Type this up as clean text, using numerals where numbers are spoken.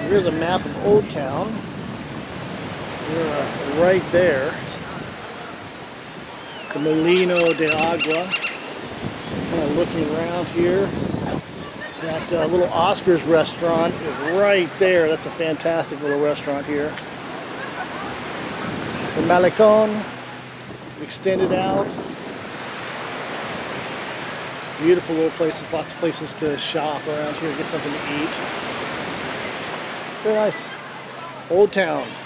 Here's a map of Old Town. We're right there. The Molino de Agua. Kind of looking around here. That little Oscar's restaurant is right there. That's a fantastic little restaurant here. The Malecon extended out. Beautiful little places, lots of places to shop around here, get something to eat. Very nice. Old Town.